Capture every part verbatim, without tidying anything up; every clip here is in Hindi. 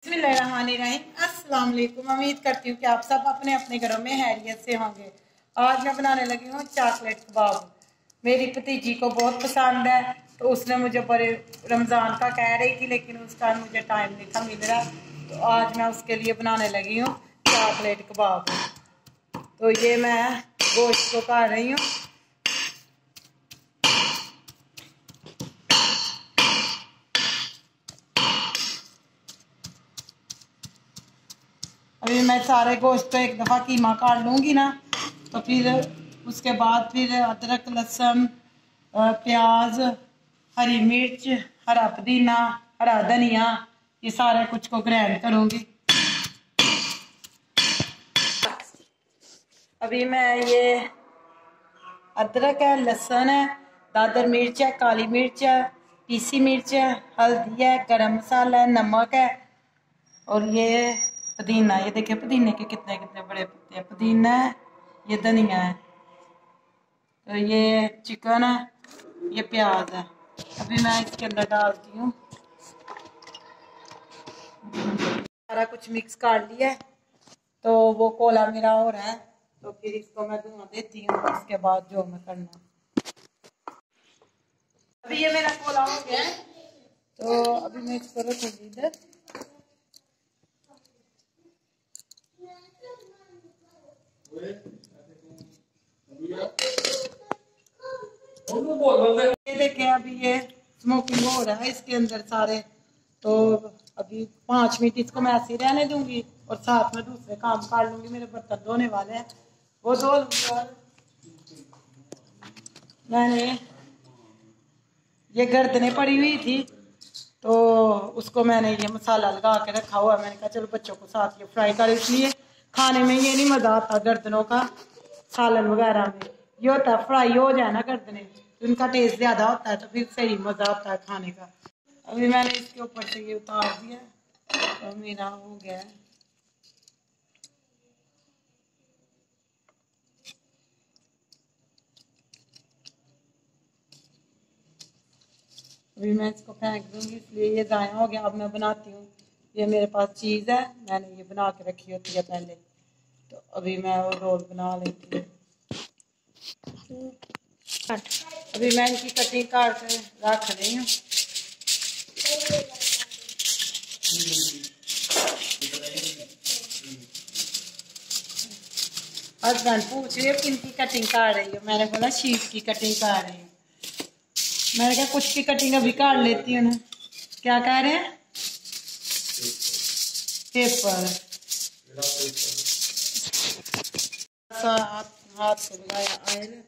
बिस्मिल्लाहिर्रहमानिर्रहीम। अस्सलाम वालेकुम। उम्मीद करती हूँ कि आप सब अपने अपने घरों में हैरियत से होंगे। आज मैं बनाने लगी हूँ चॉकलेट कबाब। मेरी भतीजी को बहुत पसंद है, तो उसने मुझे बड़े रमज़ान का कह रही थी, लेकिन उस टाइम मुझे टाइम नहीं था मिल रहा, तो आज मैं उसके लिए बनाने लगी हूँ चॉकलेट कबाब। तो ये मैं गोश्त को काट रही हूँ। अभी मैं सारे गोश्त को एक दफ़ा कीमा काट लूँगी ना, तो फिर उसके बाद फिर अदरक, लहसुन, प्याज, हरी मिर्च, हरा पुदीना, हरा धनिया, ये सारे कुछ को ग्राइंड करूँगी। अभी मैं ये अदरक है, लहसुन है, दादर मिर्च है, काली मिर्च है, पीसी मिर्च है, हल्दी है, गरम मसाला है, नमक है, और ये पुदीना। ये देखिए पुदीने के कितने कितने बड़े पत्ते हैं। पुदीना है, ये धनिया है, तो ये चिकन है, ये प्याज है। अभी मैं इसके अंदर डालती हूँ, सारा कुछ मिक्स कर लिया है। तो वो कोला मेरा हो रहा है, तो फिर इसको मैं धुआं देती हूँ, उसके बाद जो मैं करना। अभी ये मेरा कोला हो गया है, तो अभी मैं इसको रखूंगी इधर। ये देखें अभी ये स्मोकिंग हो रहा है इसके अंदर सारे। तो अभी पाँच मिनट इसको मैं ऐसे ही रहने दूंगी, और साथ में दूसरे काम कर लूंगी। मेरे बर्तन धोने वाले हैं, वो धो लूंगी। और मैंने ये गर्दने पड़ी हुई थी, तो उसको मैंने ये मसाला लगा के रखा हुआ। मैंने कहा चलो बच्चों को साथ ये फ्राई कर, इसलिए खाने में ये नहीं मजा आता गर्दनों का। सालन वगैरह में ये होता है फ्राई हो जाए ना गर्दने, तो इनका टेस्ट ज्यादा होता है, तो फिर सही मजा आता है खाने का। अभी मैंने इसके ऊपर से ये उतार दिया, तो मेरा हो गया है। अभी मैं इसको फेंक दूंगी, इसलिए ये ज़ाया हो गया। अब मैं बनाती हूँ। ये मेरे पास चीज़ है, मैंने ये बना के रखी होती है पहले, तो अभी मैं वो रोल बना लेती हूँ। अभी मैं इनकी कटिंग काट के रख रही हूँ। हस्बैंड पूछ रहे हो किनकी कटिंग काट रही हो, मैंने बोला शीट की कटिंग काट रही हूँ। मैंने कहा कुछ की कटिंग अभी काट लेती हूँ। क्या कह रहे हैं? पेपर। हाथ हाथ से लगाया ऑयल।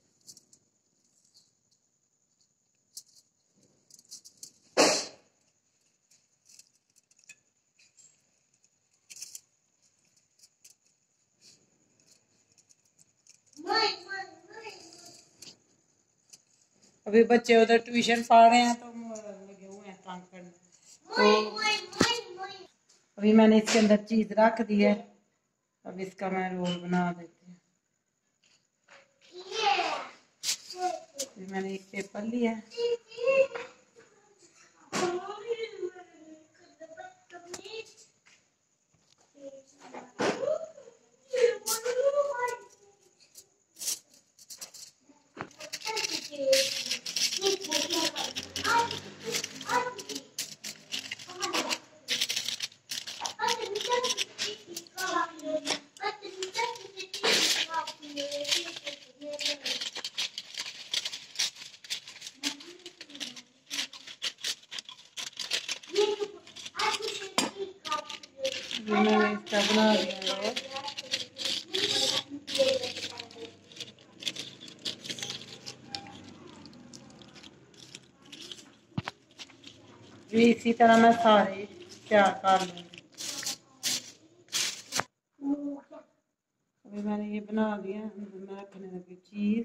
अभी बच्चे उधर ट्यूशन पढ़ रहे हैं, तो लगे हुए हैं तंग करने। तो अभी मैंने इसके अंदर चीज रख दी है। अब इसका मैं रोल बना देती हूँ। मैंने एक पेपर लिया है, मैंने इसका बना दिया है। इसी तरह मैं सारे तैयार कर लूँगी। अभी मैंने ये बना दिया। मैं रखने लगी चीज़।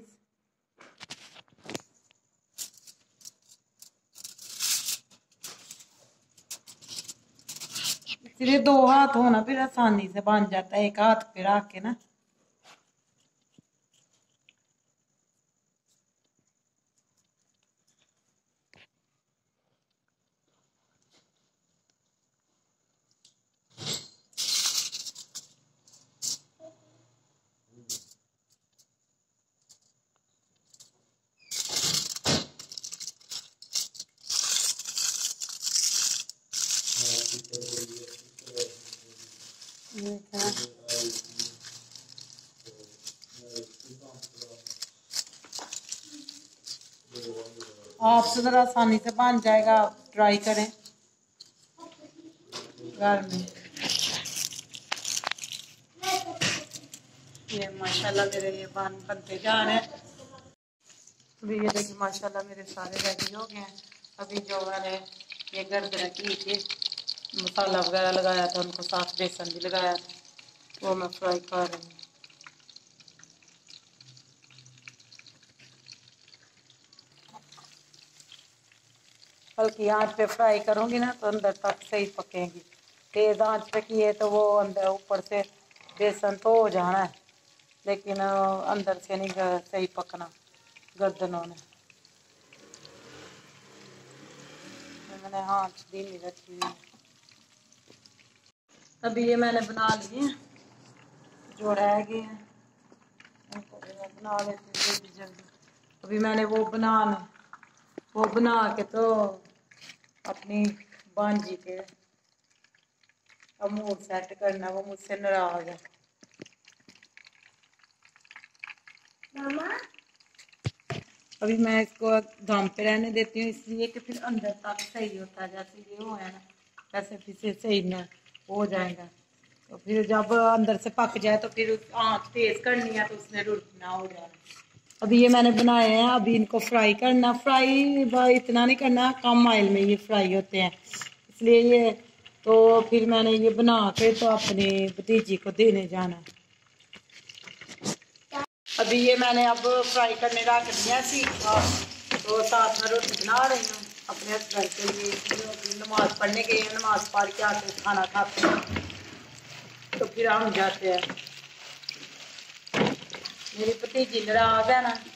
सिर्फ दो हाथ होना, फिर आसानी से बन जाता है, एक हाथ पे रख के ना। ये क्या आपसे ज़रा आसानी से बन जाएगा, आप ट्राई करें घर में। ये माशाल्लाह मेरे ये बन बनते जा रहे हैं। अभी ये देखिए माशाल्लाह मेरे सारे रेडी हो गए हैं। अभी जो मैंने ये गर्दन की थी, मसाला वगैरह लगाया था, उनको साथ बेसन भी लगाया था, वो मैं फ्राई कर रही हूँ। हल्की आंच पे फ्राई करूँगी ना तो अंदर तक सही पकेंगी। तेज़ आंच पे किए तो वो अंदर ऊपर से बेसन तो हो जाना है, लेकिन अंदर से नहीं सही पकना गर्दनों ने। मैंने आंच धीमी रखी है। अभी ये मैंने बना लिए जो रह गए हैं, उनको भी मैं बना लेती हूँ जल्दी जल्दी। अभी मैंने वो बनाना वो बना के तो अपनी भांजी के अब मूड सेट करना, वो मुझसे नाराज है। अभी मैं इसको दम पे रहने देती हूँ, इसलिए कि फिर अंदर तक सही होता है। जैसे ये हो है ना, वैसे फिर सही न हो जाएगा। तो फिर जब अंदर से पक जाए तो फिर आँच तेज करनी है, तो उसने रुकना हो जाए। अभी ये मैंने बनाए हैं, अभी इनको फ्राई करना। फ्राई इतना नहीं करना, कम ऑयल में ये फ्राई होते हैं, इसलिए ये तो फिर मैंने ये बना के तो अपनी भतीजी को देने जाना। अभी ये मैंने अब फ्राई करने रख दिया सीखा, तो साथ में रोटी बना रही हूँ अपने हस्बैंड के लिए। नमाज पढ़ने गए हैं, नमाज पढ़ के आके खाना खाते हैं तो फिर हम जाते हैं। मेरी भतीजी नाराज है ना,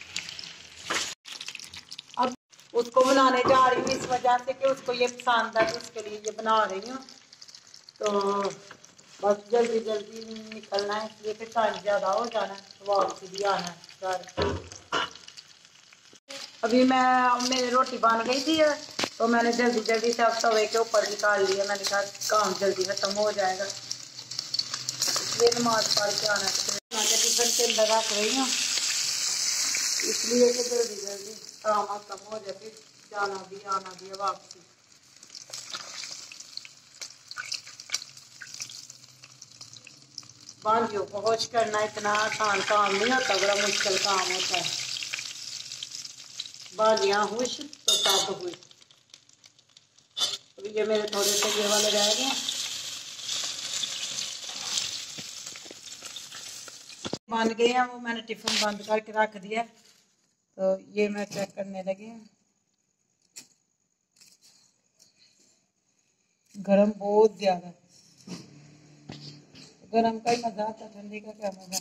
अब उसको बनाने जा रही हूँ इस वजह से कि उसको ये पसंद है, तो उसके लिए ये बना रही हूँ। तो बस जल्दी जल्दी निकलना है, इसलिए कि टाइम ज़्यादा हो जाना है, तो वापसी भी आना है घर। अभी मैं मेरी रोटी बन गई थी, तो मैंने जल्दी जल्दी से अब तवे के ऊपर निकाल लिया। मैंने कहा काम जल्दी खत्म हो जाएगा, इसलिए नमाज पढ़ के आना है। टिफिन के अंदर रख रही हूँ, इसलिए कि जल्दी जल्दी काम खत्म हो जाए, फिर जाना भी आना भी है वापसी। भांजियों को होश करना इतना आसान काम नहीं होता, बड़ा मुश्किल काम होता है। भांजियाँ खुश तो सब खुश। अभी ये मेरे थोड़े से ये वाले रह गए, बन गए हैं, वो मैंने टिफिन बंद करके रख दिया। तो ये मैं चेक करने लगी, गरम बहुत ज्यादा। गरम का ही मजा आता, ठंडी का क्या मजा।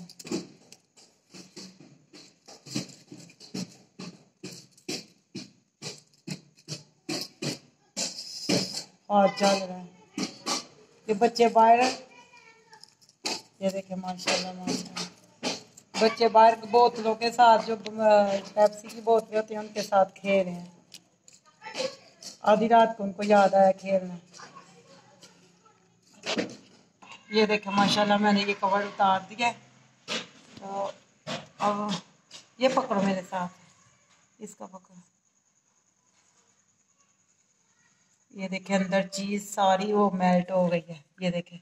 हाथ चल रहा है। ये बच्चे बाहर, ये देखे माशाल्लाह माशाल्लाह, बच्चे बाहर बोतलों के साथ जो पेप्सी की बोतलें होती हैं उनके साथ खेल रहे हैं। आधी रात को उनको याद आया खेलना। ये देखे माशाल्लाह मैंने ये कवर उतार दिया, तो अब ये पकड़ो मेरे साथ, इसका पकड़ो। ये देखे अंदर चीज सारी वो मेल्ट हो गई है। ये देखे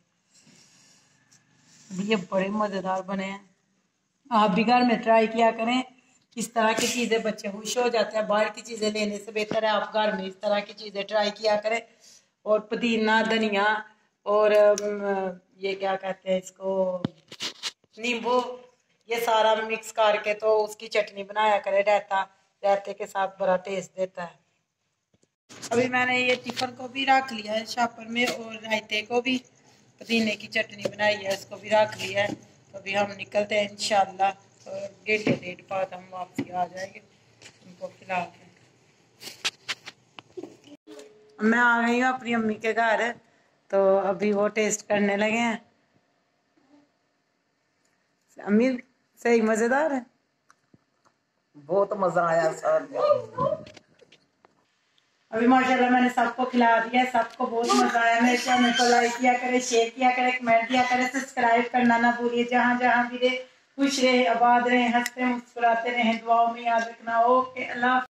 ये बड़े मजेदार बने हैं। आप भी घर में ट्राई किया करें, इस तरह की चीजें बच्चे खुश हो जाते हैं। बाहर की चीजें लेने से बेहतर है आप घर में इस तरह की चीजें ट्राई किया करें। और पुदीना, धनिया और ये क्या कहते हैं इसको, नींबू, ये सारा मिक्स करके तो उसकी चटनी बनाया करे, रायता रायते के साथ बड़ा टेस्ट देता है। अभी मैंने ये टिफिन को भी रख लिया है शॉपर में, और रायते को भी, पुदीने की चटनी बनाई है उसको भी रख लिया है। तो अभी हम निकलते हैं इंशाल्लाह, तो घंटे डेढ़ बाद हम वापसी आ जाएंगे उनको खिला के। मैं आ गई हूँ अपनी अम्मी के घर, तो अभी वो टेस्ट करने लगे हैं। अम्मी सही मजेदार है, बहुत मजा आया सर। अभी माशाल्लाह मैंने सबको खिला दिया, सबको बहुत मजा आया। मेरे चैनल को लाइक किया करे, शेयर किया करे, कमेंट किया करे, सब्सक्राइब करना ना भूलिए। जहाँ जहाँ भी रहे खुश रहे, आबाद रहे, हंसते मुस्कुराते रहे, दुआओं में याद रखना। ओके, अल्लाह।